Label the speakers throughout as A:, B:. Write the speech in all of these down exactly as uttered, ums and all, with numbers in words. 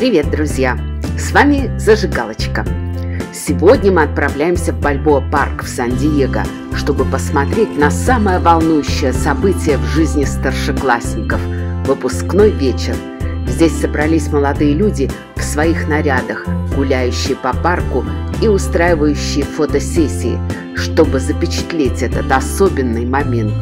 A: Привет, друзья! С вами Зажигалочка. Сегодня мы отправляемся в Бальбоа-парк в Сан-Диего, чтобы посмотреть на самое волнующее событие в жизни старшеклассников – выпускной вечер. Здесь собрались молодые люди в своих нарядах, гуляющие по парку и устраивающие фотосессии, чтобы запечатлеть этот особенный момент.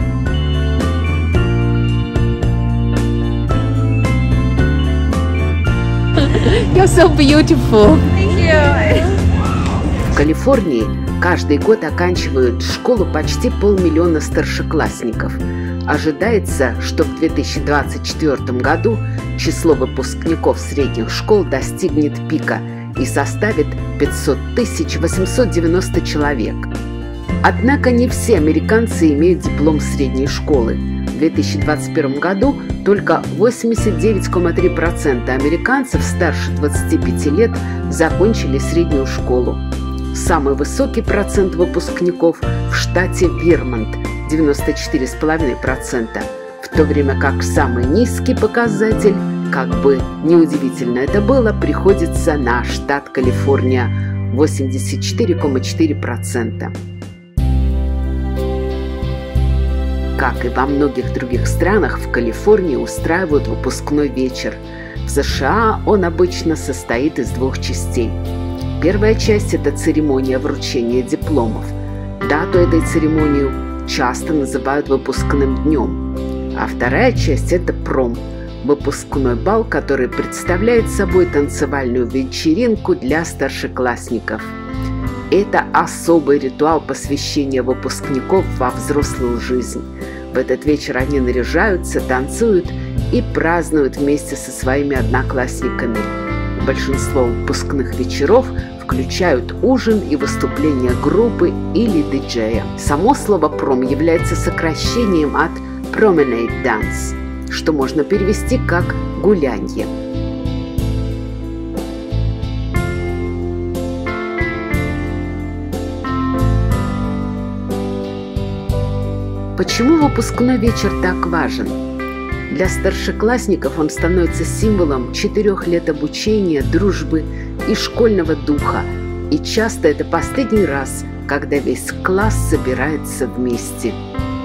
B: You're so beautiful.
C: Thank you.
A: В Калифорнии каждый год оканчивают школу почти полмиллиона старшеклассников. Ожидается, что в две тысячи двадцать четвёртом году число выпускников средних школ достигнет пика и составит пятьсот тысяч восемьсот девяносто человек. Однако не все американцы имеют диплом средней школы. В две тысячи двадцать первом году только восемьдесят девять целых три десятых процента американцев старше двадцати пяти лет закончили среднюю школу. Самый высокий процент выпускников в штате Вермонт – девяносто четыре целых пять десятых процента, в то время как самый низкий показатель, как бы неудивительно это было, приходится на штат Калифорния – восемьдесят четыре целых четыре десятых процента. Как и во многих других странах, в Калифорнии устраивают выпускной вечер. В США он обычно состоит из двух частей. Первая часть – это церемония вручения дипломов. Дату этой церемонии часто называют выпускным днем. А вторая часть – это пром – выпускной бал, который представляет собой танцевальную вечеринку для старшеклассников. Это особый ритуал посвящения выпускников во взрослую жизнь. В этот вечер они наряжаются, танцуют и празднуют вместе со своими одноклассниками. Большинство выпускных вечеров включают ужин и выступления группы или диджея. Само слово «пром» является сокращением от «promenade dance», что можно перевести как «гулянье». Почему выпускной вечер так важен? Для старшеклассников он становится символом четырех лет обучения, дружбы и школьного духа. И часто это последний раз, когда весь класс собирается вместе.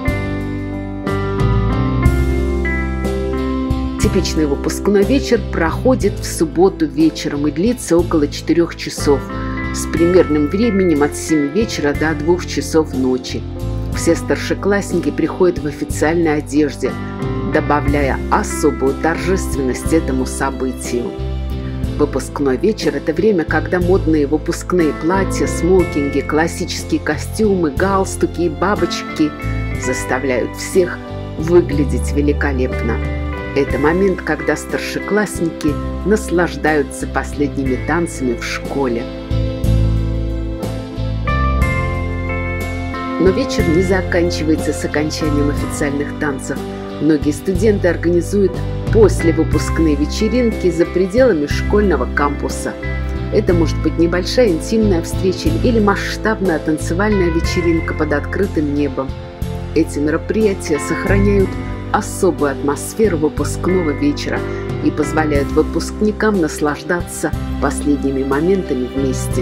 A: Типичный выпускной вечер проходит в субботу вечером и длится около четырёх часов, с примерным временем от семи вечера до двух часов ночи. Все старшеклассники приходят в официальной одежде, добавляя особую торжественность этому событию. Выпускной вечер – это время, когда модные выпускные платья, смокинги, классические костюмы, галстуки и бабочки заставляют всех выглядеть великолепно. Это момент, когда старшеклассники наслаждаются последними танцами в школе. Но вечер не заканчивается с окончанием официальных танцев. Многие студенты организуют послевыпускные вечеринки за пределами школьного кампуса. Это может быть небольшая интимная встреча или масштабная танцевальная вечеринка под открытым небом. Эти мероприятия сохраняют особую атмосферу выпускного вечера и позволяют выпускникам наслаждаться последними моментами вместе.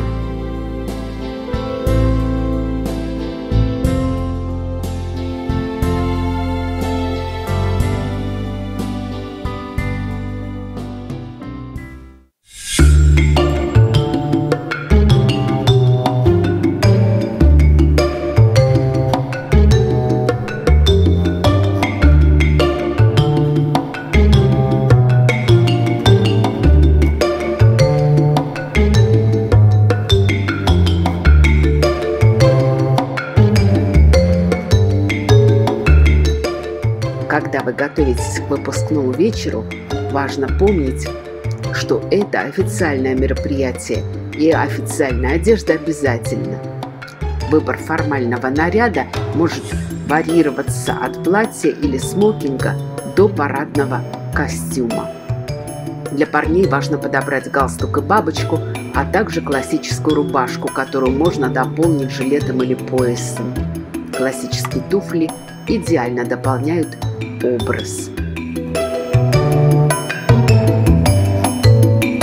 A: Когда вы готовитесь к выпускному вечеру, важно помнить, что это официальное мероприятие, и официальная одежда обязательна. Выбор формального наряда может варьироваться от платья или смокинга до парадного костюма. Для парней важно подобрать галстук и бабочку, а также классическую рубашку, которую можно дополнить жилетом или поясом. Классические туфли идеально дополняют образ.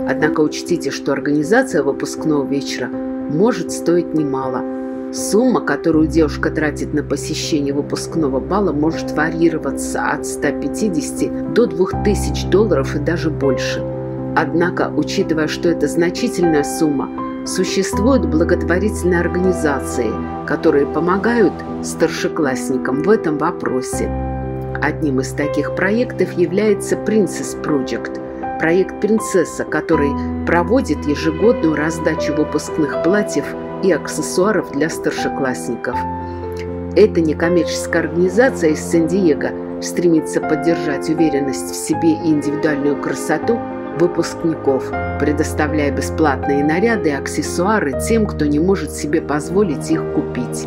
A: Однако учтите, что организация выпускного вечера может стоить немало. Сумма, которую девушка тратит на посещение выпускного бала, может варьироваться от ста пятидесяти до двух тысяч долларов и даже больше. Однако, учитывая, что это значительная сумма, существуют благотворительные организации, которые помогают старшеклассникам в этом вопросе. Одним из таких проектов является Princess Project, проект «Принцесса», который проводит ежегодную раздачу выпускных платьев и аксессуаров для старшеклассников. Эта некоммерческая организация из Сан-Диего стремится поддержать уверенность в себе и индивидуальную красоту выпускников, предоставляя бесплатные наряды и аксессуары тем, кто не может себе позволить их купить.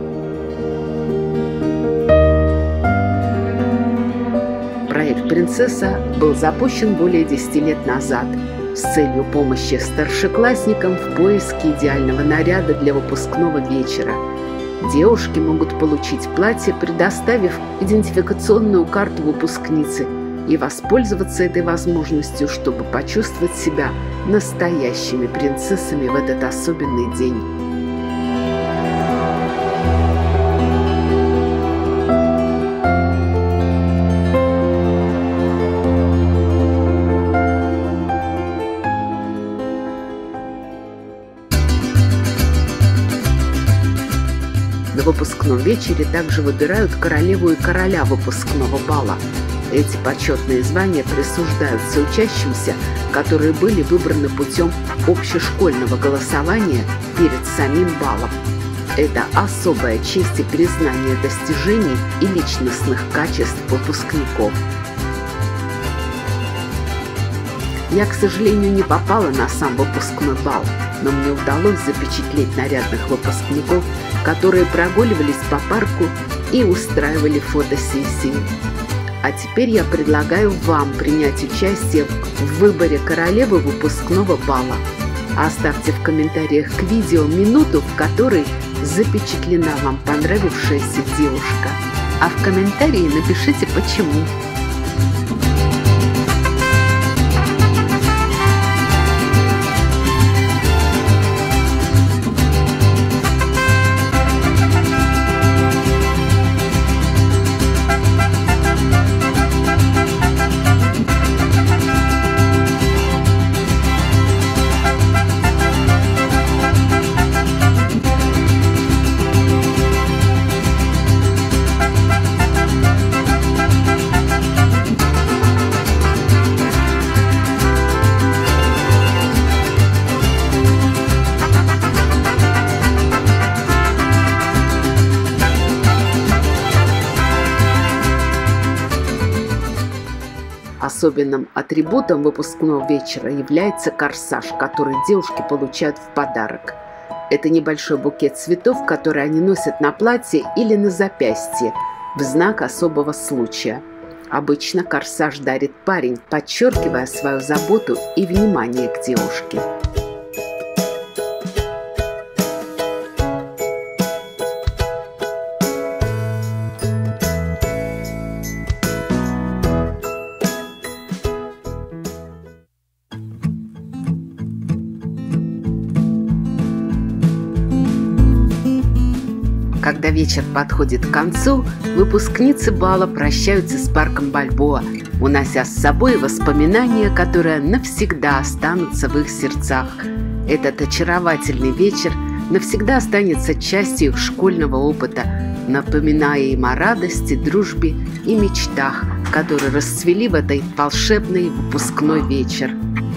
A: Проект «Принцесса» был запущен более десяти лет назад с целью помощи старшеклассникам в поиске идеального наряда для выпускного вечера. Девушки могут получить платье, предоставив идентификационную карту выпускницы, и воспользоваться этой возможностью, чтобы почувствовать себя настоящими принцессами в этот особенный день. На выпускном вечере также выбирают королеву и короля выпускного бала. Эти почетные звания присуждаются учащимся, которые были выбраны путем общешкольного голосования перед самим балом. Это особая честь и признание достижений и личностных качеств выпускников. Я, к сожалению, не попала на сам выпускной бал, но мне удалось запечатлеть нарядных выпускников, которые прогуливались по парку и устраивали фотосессии. А теперь я предлагаю вам принять участие в выборе королевы выпускного бала. Оставьте в комментариях к видео минуту, в которой запечатлена вам понравившаяся девушка. А в комментарии напишите почему. Особенным атрибутом выпускного вечера является корсаж, который девушки получают в подарок. Это небольшой букет цветов, который они носят на платье или на запястье в знак особого случая. Обычно корсаж дарит парень, подчеркивая свою заботу и внимание к девушке. Когда вечер подходит к концу, выпускницы бала прощаются с парком Бальбоа, унося с собой воспоминания, которые навсегда останутся в их сердцах. Этот очаровательный вечер навсегда останется частью их школьного опыта, напоминая им о радости, дружбе и мечтах, которые расцвели в этот волшебный выпускной вечер.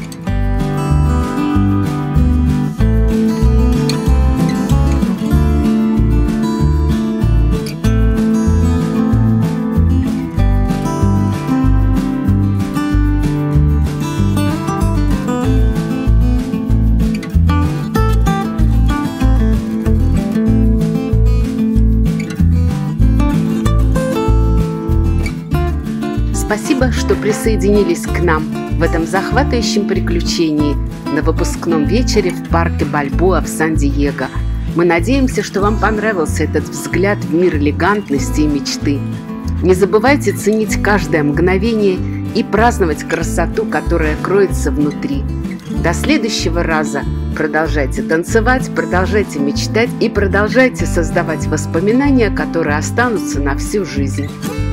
A: Спасибо, что присоединились к нам в этом захватывающем приключении на выпускном вечере в парке Бальбоа в Сан-Диего. Мы надеемся, что вам понравился этот взгляд в мир элегантности и мечты. Не забывайте ценить каждое мгновение и праздновать красоту, которая кроется внутри. До следующего раза продолжайте танцевать, продолжайте мечтать и продолжайте создавать воспоминания, которые останутся на всю жизнь.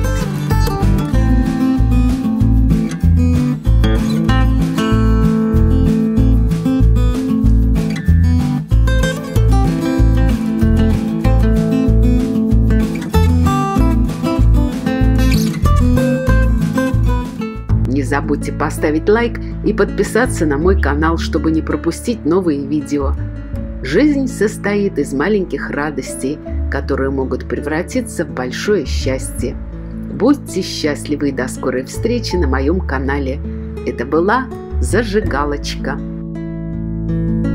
A: Не забудьте поставить лайк и подписаться на мой канал, чтобы не пропустить новые видео. Жизнь состоит из маленьких радостей, которые могут превратиться в большое счастье. Будьте счастливы и до скорой встречи на моем канале. Это была Зажигалочка.